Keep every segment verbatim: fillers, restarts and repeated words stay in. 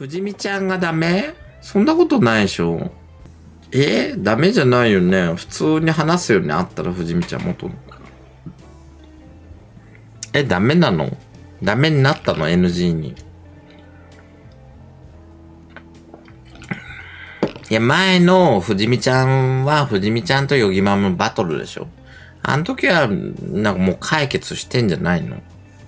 藤見ちゃんがダメ？そんなことないでしょ。えー、ダメじゃないよね。普通に話すよね。あったら藤見ちゃん元の。え、ダメなの？ダメになったの？ エヌジー に。いや、前の藤見ちゃんは藤見ちゃんとヨギママのバトルでしょ。あの時は、なんかもう解決してんじゃないの？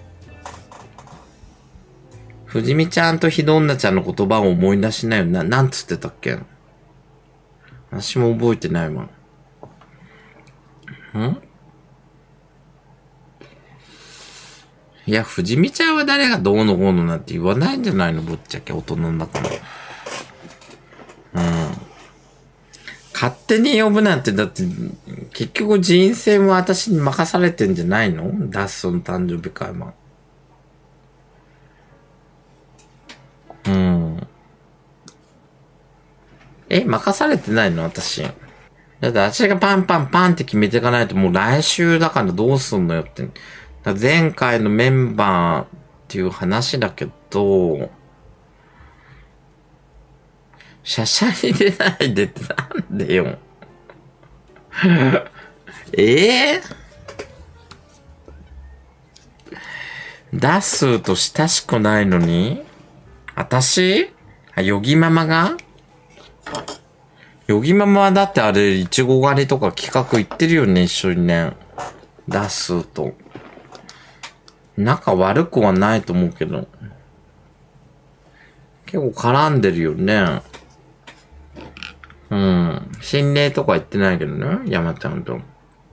藤見ちゃんとひどんなちゃんの言葉を思い出しないよな。なんつってたっけ？私も覚えてないわ。ん？いや、藤見ちゃんは誰がどうのこうのなんて言わないんじゃないの？ぶっちゃけ大人だから。うん。勝手に呼ぶなんて、だって、結局人生は私に任されてんじゃないの？ダッソの誕生日会は。うん。え、任されてないの？私。だって私がパンパンパンって決めていかないともう来週だからどうすんのよって。前回のメンバーっていう話だけど、シャシャに出ないでってなんでよ。ええー、ダスと親しくないのに私あ、ヨギママがヨギママはだってあれ、イチゴ狩りとか企画行ってるよね、一緒にね。ダスと。仲悪くはないと思うけど。結構絡んでるよね。うん。心霊とか言ってないけどね。山ちゃんと。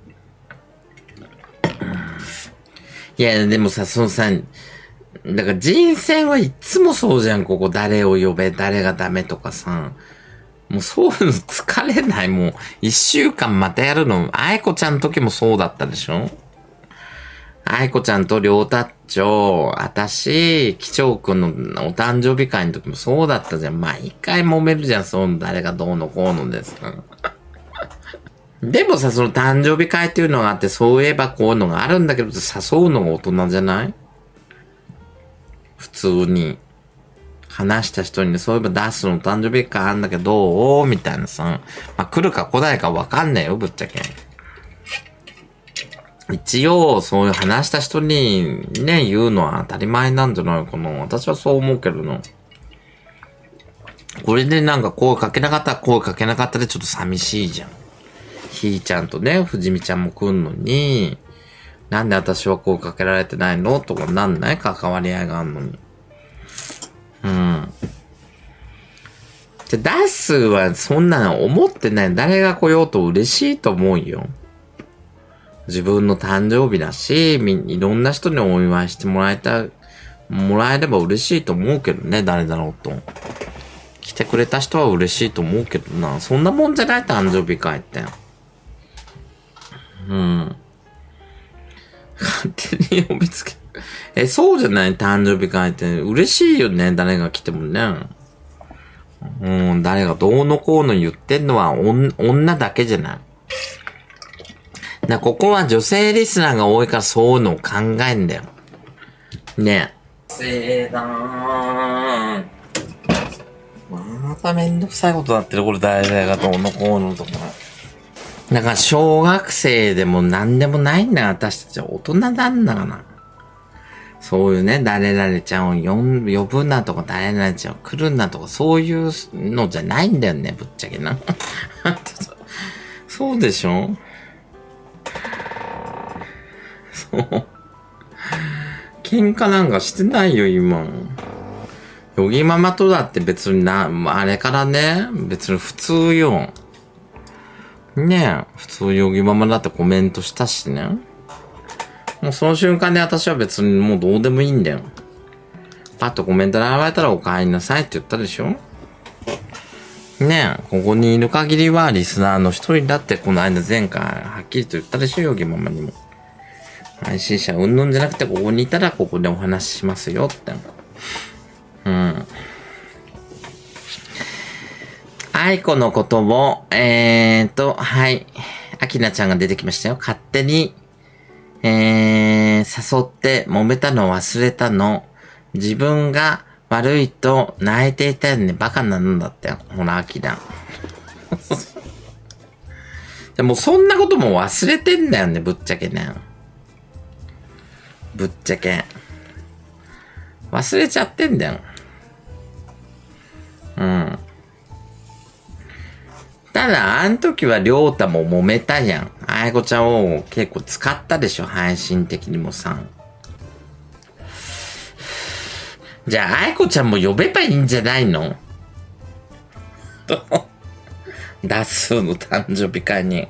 いや、でもさ、そのさ、だから人選はいつもそうじゃん。ここ誰を呼べ、誰がダメとかさ。もうそういうの疲れない。もう一週間またやるの。愛子ちゃんの時もそうだったでしょ？愛子ちゃんとりょうたっちょ、あたし、きちょうくんのお誕生日会の時もそうだったじゃん。毎回揉めるじゃん。その誰がどうのこうのですか。でもさ、その誕生日会っていうのがあって、そういえばこういうのがあるんだけど、誘うのが大人じゃない？普通に。話した人にね、そういえばダッスの誕生日会あんだけど、どうみたいなさ。まあ、来るか来ないかわかんないよ、ぶっちゃけ。一応、そういう話した人にね、言うのは当たり前なんじゃないかな。私はそう思うけどな。これでなんか声かけなかったら声かけなかったでちょっと寂しいじゃん。ひーちゃんとね、ふじみちゃんも来んのに、なんで私は声かけられてないのとかなんない？関わり合いがあんのに。うん。じゃ、ダッスはそんなの思ってない。誰が来ようと嬉しいと思うよ。自分の誕生日だし、いろんな人にお祝いしてもらえた、もらえれば嬉しいと思うけどね、誰だろうと。来てくれた人は嬉しいと思うけどな。そんなもんじゃない、誕生日会って。うん。勝手に呼びつけ。え、そうじゃない？誕生日会って。嬉しいよね、誰が来てもね。うん、誰がどうのこうの言ってんのは女だけじゃない。だここは女性リスナーが多いからそういうのを考えんだよ。ねえ。せーだー。まためんどくさいことになってる。これ誰々がどうのこうのとか。だから小学生でも何でもないんだよ。私たちは大人なんだから。そういうね、誰々ちゃんを呼ん呼ぶなとか、誰々ちゃんを来るなとか、そういうのじゃないんだよね、ぶっちゃけな。そうでしょ？そう。喧嘩なんかしてないよ、今。ヨギママとだって別にな、あれからね、別に普通よ。ねえ、普通ヨギママだってコメントしたしね。もうその瞬間で私は別にもうどうでもいいんだよ。パッとコメントで現れたらお帰りなさいって言ったでしょ？ねえ、ここにいる限りはリスナーの一人だってこの間前回はっきりと言ったでしょ、ヨギママにも。配信者うんぬんじゃなくてここにいたらここでお話ししますよって。うん。愛子のことを、えーと、はい。アキナちゃんが出てきましたよ。勝手に、えー、誘って揉めたの忘れたの。自分が悪いと泣いていたよね。バカなんだって。ほら、アキラ。でもそんなことも忘れてんだよね、ぶっちゃけね。ぶっちゃけ。忘れちゃってんだよ。うん。ただ、あの時はりょうたも揉めたじゃん。あやこちゃんを結構使ったでしょ、配信的にもさ。じゃあ、あやこちゃんも呼べばいいんじゃないのダッスーの誕生日会に。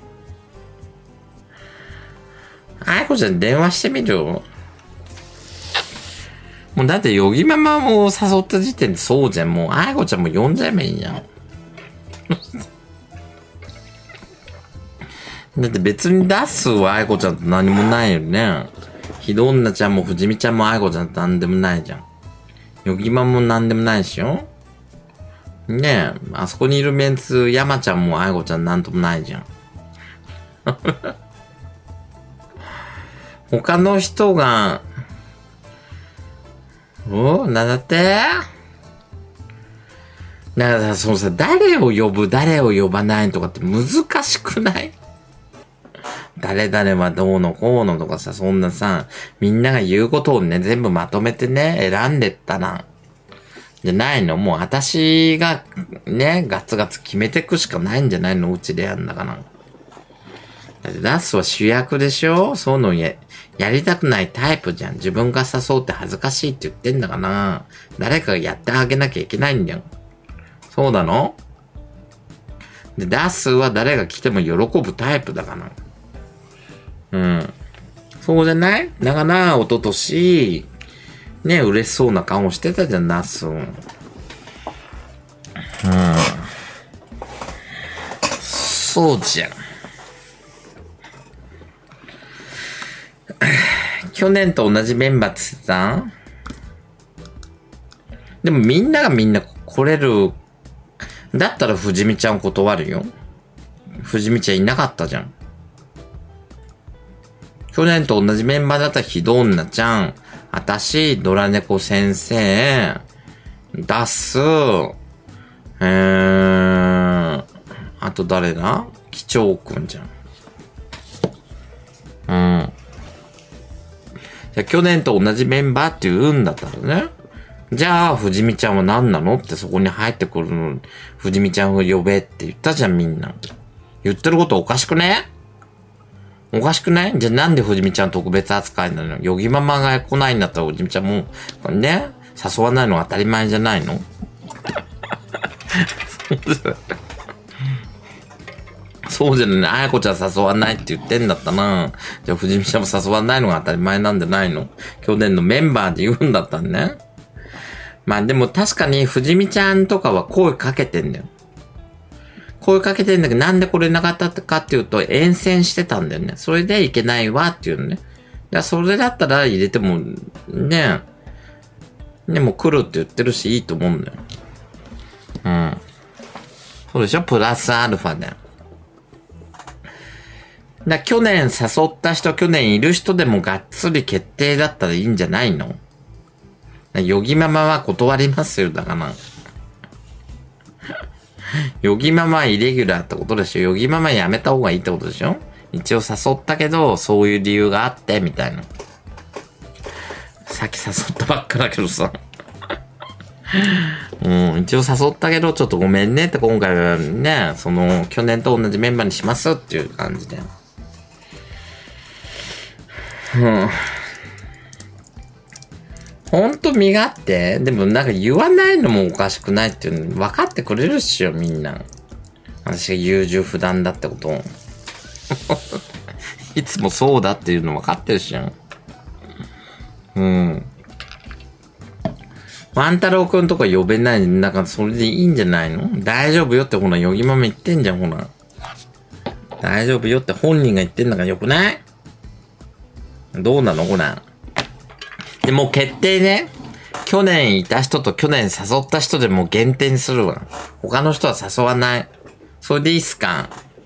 あやこちゃん電話してみるよ。もうだって、ヨギママも誘った時点でそうじゃん。もう、あやこちゃんも呼んじゃえばいいじゃん。だって別にダッスーはあやこちゃんと何もないよね。ひどんなちゃんも藤見ちゃんもあやこちゃんと何でもないじゃん。ヨギマも何でもないしよ。ねえ、あそこにいるメンツ、山ちゃんもあやこちゃんなんともないじゃん。他の人が、おなんだってだからさ、そのさ、誰を呼ぶ、誰を呼ばないとかって難しくない誰々はどうのこうのとかさ、そんなさ、みんなが言うことをね、全部まとめてね、選んでったな。じゃないのもう私がね、ガツガツ決めてくしかないんじゃないのうちでやんだから。だってダッスは主役でしょそういうのや、やりたくないタイプじゃん。自分が誘うって恥ずかしいって言ってんだから、誰かがやってあげなきゃいけないんだよ。そうなので、ダッスは誰が来ても喜ぶタイプだから。うん。そうじゃないだから、おととし、ね、嬉しそうな顔してたじゃん、ダッス。うん。そうじゃん。去年と同じメンバーって言ってた？でもみんながみんな来れる。だったら藤見ちゃん断るよ。藤見ちゃんいなかったじゃん。去年と同じメンバーだったらひどんなちゃん、あたし、ドラ猫先生、ダス、えー、あと誰だ？機長くんじゃん。うん。じゃあ去年と同じメンバーって言うんだったらね。じゃあ、藤見ちゃんは何なのってそこに入ってくるの。藤見ちゃんを呼べって言ったじゃん、みんな。言ってることおかしくね？おかしくない？じゃあなんで藤見ちゃん特別扱いなの？ヨギママが来ないんだったら藤見ちゃんも、ね、誘わないのが当たり前じゃないの？そうじゃない。あやこちゃん誘わないって言ってんだったな。じゃあ藤見ちゃんも誘わないのが当たり前なんじゃないの？去年のメンバーで言うんだったんね。まあでも確かに藤見ちゃんとかは声かけてんだよ。声かけてんだけど、なんで来れなかったかっていうと、遠征してたんだよね。それでいけないわっていうのね。いや、それだったら入れても、ね、でも来るって言ってるし、いいと思うんだよ。うん。そうでしょ？プラスアルファだよ。だ去年誘った人、去年いる人でもがっつり決定だったらいいんじゃないの？ヨギママは断りますよ、だから。ヨギママはイレギュラーってことでしょ？ヨギママやめた方がいいってことでしょ？一応誘ったけど、そういう理由があって、みたいな。さっき誘ったばっかだけどさ。うん、一応誘ったけど、ちょっとごめんねって今回はね、その、去年と同じメンバーにしますっていう感じで。うん。ほんと身勝手？でもなんか言わないのもおかしくないっていうの分かってくれるっしょ、みんな。私が優柔不断だってことを。いつもそうだっていうの分かってるしょ。うん。ワン太郎くんとか呼べない、なんかそれでいいんじゃないの？大丈夫よってほら、ヨギママ言ってんじゃん、ほら。大丈夫よって本人が言ってんだからよくない？どうなのほら。で、もう決定ね。去年いた人と去年誘った人でもう限定にするわ。他の人は誘わない。それでいいっすか？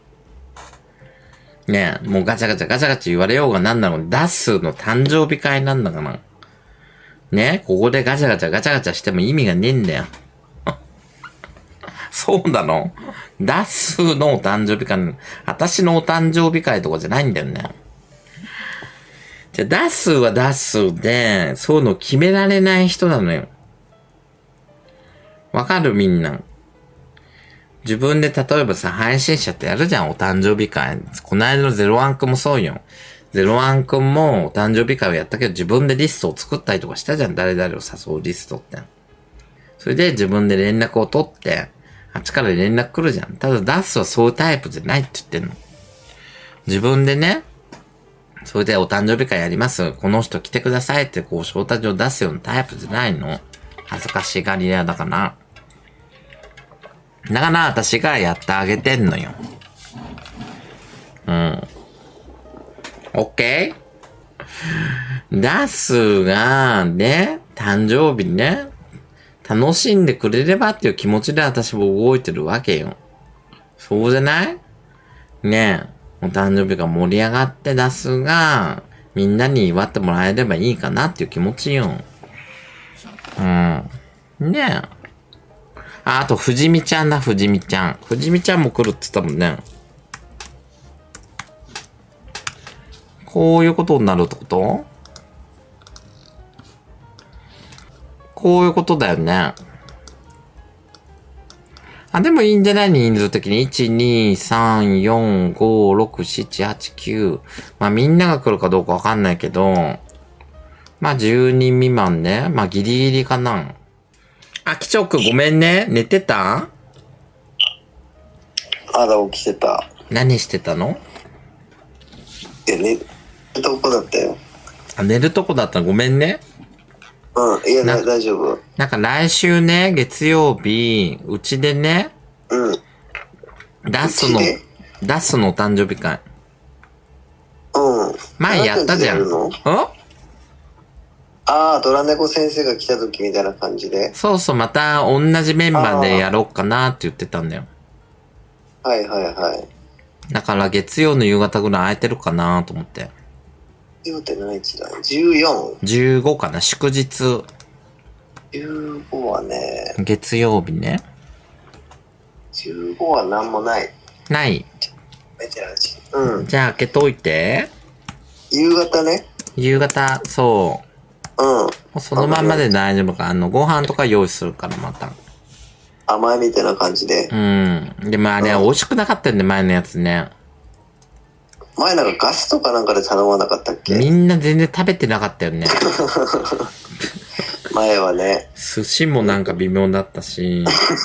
ねえ、もうガチャガチャガチャガチャ言われようがなんだろう。ダッスーの誕生日会なんだから。 ね、ここでガチャガチャガチャガチャしても意味がねえんだよ。そうなの？ダッスーのお誕生日会、私のお誕生日会とかじゃないんだよね。じゃあ、ダッスーはダッスーで、そういうの決められない人なのよ。わかるみんな。自分で例えばさ、配信者ってやるじゃん、お誕生日会。この間のゼロワンくんもそうよ。ゼロワンくんもお誕生日会をやったけど、自分でリストを作ったりとかしたじゃん、誰々を誘うリストって。それで自分で連絡を取って、あっちから連絡来るじゃん。ただダッスはそういうタイプじゃないって言ってんの。自分でね、それでお誕生日会やります。この人来てくださいってこう招待状出すようなタイプじゃないの。恥ずかしがり屋だから。だから私がやってあげてんのよ。うん。オッケー？ダッスがね、誕生日ね、楽しんでくれればっていう気持ちで私も動いてるわけよ。そうじゃない？ねえ、お誕生日が盛り上がってダッスがみんなに祝ってもらえればいいかなっていう気持ちよ。うん。ねえ。あ、あと、藤見ちゃんだ、藤見ちゃん。藤見ちゃんも来るって言ったもんね。こういうことになるってこと？こういうことだよね。あ、でもいいんじゃない？人数的に。いち、に、さん、よん、ご、ろく、しち、はち、きゅう。まあみんなが来るかどうかわかんないけど、まあじゅうにん未満ね。まあギリギリかな。あ、きちょうくんごめんね。寝てた？ まだ起きてた。 何してたの？ え、寝るとこだったよ。 あ、寝るとこだったのごめんね。 うん、いや、な大丈夫。 なんか来週ね、月曜日、うちでね、 うん。 ダッスの、ダッスのお誕生日会。 うん。 前やったじゃん。 んの？ああ、ドラ猫先生が来た時みたいな感じで。 そうそう、また同じメンバーでやろうかなって言ってたんだよ。 はいはいはい。 だから月曜の夕方ぐらい空いてるかなと思って。 じゅうって何日だ ?じゅうよん。 じゅうごかな、祝日。 じゅうごはね。 月曜日ね。 じゅうごは何もない。 ない。 うん。 じゃあ開けといて。 夕方ね。 夕方、そう。 うん。 そのまんまで大丈夫か。あの、ご飯とか用意するから、また。 甘いみたいな感じで。 うん。でもあれ、うん、美味しくなかったんで、前のやつね。 前なんかガスとかなんかで頼まなかったっけ？ みんな全然食べてなかったよね。 前はね。 寿司もなんか微妙だったし。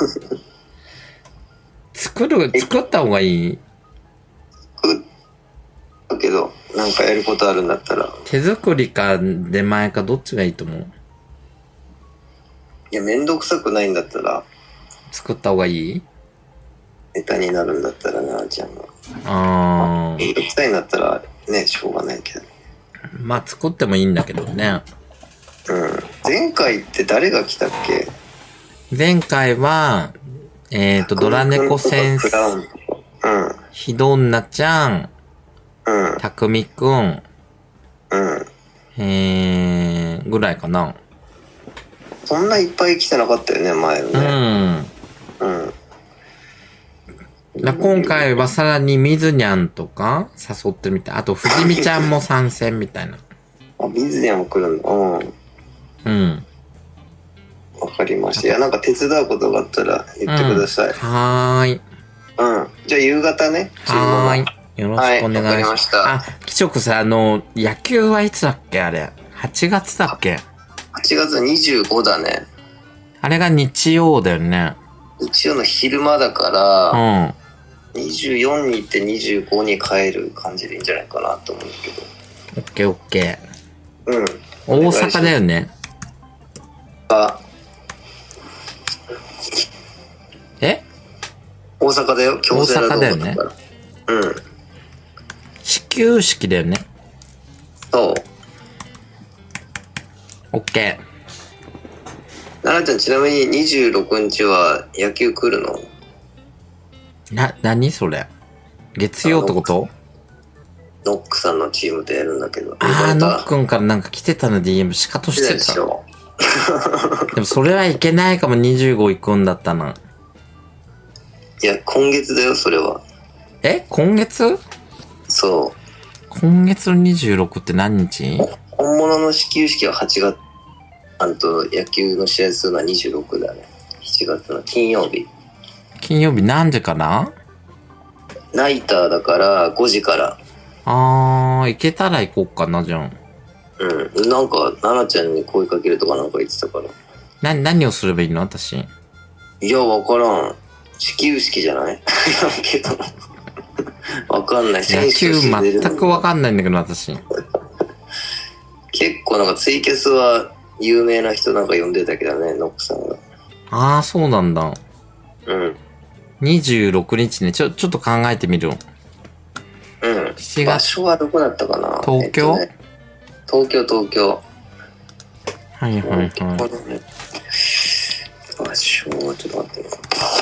作る、作った方がいい？ 作るけど、なんかやることあるんだったら。 手作りか出前かどっちがいいと思う？ いや、めんどくさくないんだったら。 作った方がいい？ ネタになるんだったらな、ちゃんが。 ああ。 めんどくさいんだったらね、しょうがないけど。 まあ作ってもいいんだけどね。 うん。前回って誰が来たっけ？ 前回は、えっと、ドラ猫先生、 うん。 ひどんなちゃん、 うん。 たくみくん、 うん。 えー、ぐらいかな。 そんないっぱい来てなかったよね、前のね。うん。うん。 今回はさらにみずにゃんとか誘ってみた。あと、藤見ちゃんも参戦みたいな。 あ、みずにゃんも来るんだ。うん。 うん。 わかりました。いや、なんか手伝うことがあったら言ってください。うん、 はーい。 うん。じゃあ夕方ね。 はーい。よろしくお願いします。はい、わかりました。あ、きちょくさ、あの、野球はいつだっけあれ。はちがつだっけ？ はち 月にじゅうごだね。 あれが日曜だよね。 日曜の昼間だから、 うん。 にじゅうよんに行ってにじゅうごに帰る感じでいいんじゃないかなと思うけど。 オッケーオッケー。うん。 大阪だよね。 あ。 え？ 大阪だよ。 京セラドームだから。大阪だよね。 うん。 始球式だよね。 そう。 オッケー。 奈々ちゃん、ちなみににじゅうろくにちは野球来るの？ な、なにそれ？月曜ってこと？ ノックさんのチームでやるんだけど。 ああ、ノックんからなんか来てたの ディーエム しかとしてた。 でしょ。 でもそれはいけないかも、にじゅうご行くんだったな。 いや、今月だよ、それは。 え今月？ そう。 今月のにじゅうろくって何日？ 本物の始球式ははちがつ、あんと野球の試合するのはにじゅうろくだね。しちがつの金曜日。 金曜日何時かな？ ナイターだからごじから。 あー、行けたら行こうかな、じゃん。 うん。なんか、奈々ちゃんに声かけるとかなんか言ってたから。 な、何をすればいいの私。 いや、わからん。始球式じゃないけど。わかんない。 野球全くわかんないんだけど、私。 結構なんかツイキャスは有名な人なんか呼んでたけどね、ノックさんが。 あー、そうなんだ。 うん。 にじゅうろくにちね。ちょ、ちょっと考えてみる。 うん。 しちがつ。 場所はどこだったかな？ 東京？ えっとね、東京、東京。 はいはいはい。 場所はちょっと待ってね。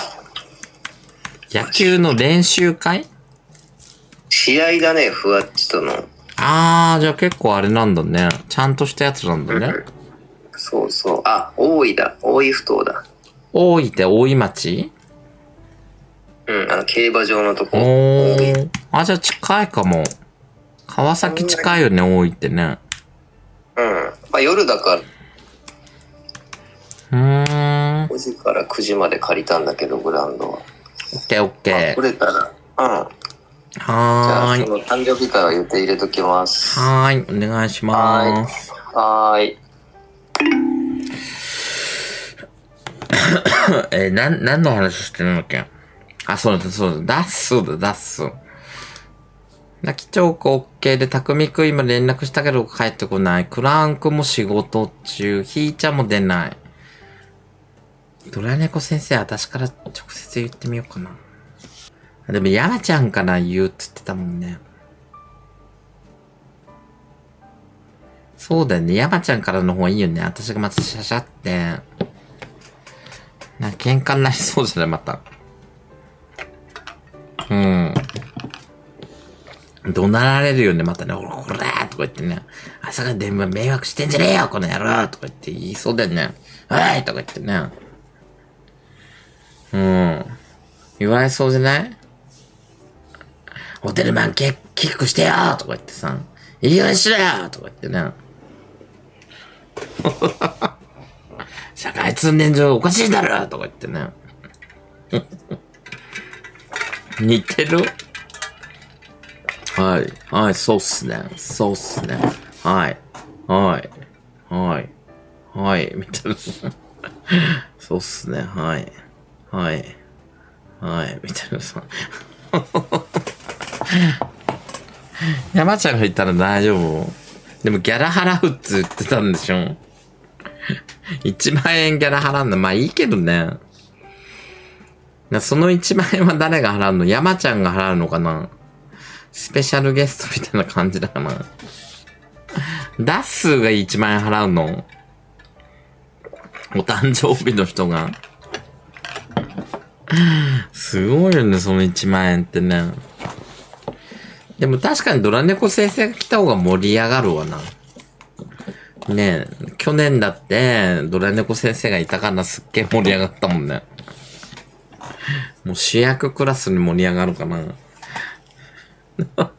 野球の練習会？ 試合だね、ふわっちとの。 あー、じゃあ結構あれなんだね。ちゃんとしたやつなんだね。 うん、そうそう。あ、大井だ。大井ふ頭だ。 大井って大井町？ うん、あの、競馬場のとこ。 おー。あ、じゃあ近いかも。川崎近いよね、大井ってね。 うん。まあ夜だから。 うーん。 ごじからくじまで借りたんだけど、グラウンドは。 オッケーオッケー。 取れたら。うん。 はじゃあ、 ーい。 その誕生日会は予定入れときます。 はーい。お願いしまーす。 はーい。 えー、なん、何の話してるんだっけ？あ、そうだ、そうだ、ダッスだ、ダッス。泣きチョーク OK で、たくみくん今連絡したけど帰ってこない。クランクも仕事中。ひーちゃんも出ない。ドラ猫先生、私から直接言ってみようかな。でも、山ちゃんから言うって言ってたもんね。そうだよね。山ちゃんからの方がいいよね。私がまたシャシャって。なんか喧嘩になりそうじゃないまた。うん。怒鳴られるよね、またね。ほら、ほらーとか言ってね。朝から電話迷惑してんじゃねえよ、この野郎とか言って言いそうだよね。おいとか言ってね。うん。言われそうじゃない？ホテルマンキックしてよとか言ってさ。いいようにしろよとか言ってね。社会通念上おかしいだろとか言ってね。似てる？はい。はい、そうっすね。そうっすね。はい。はい。はい。はい。みたいな。そうっすね。はい。はい。はい。みたいなさ。山ちゃんが言ったら大丈夫？でもギャラ払うって言ってたんでしょ？いちまん円ギャラ払うんだ。まあいいけどね。そのいちまん円は誰が払うの？山ちゃんが払うのかな？スペシャルゲストみたいな感じだかな。ダッスーがいちまん円払うの？お誕生日の人が。すごいよね、そのいちまん円ってね。でも確かにドラ猫先生が来た方が盛り上がるわな。ねえ、去年だってドラ猫先生がいたからすっげえ盛り上がったもんね。もう主役クラスに盛り上がるかな。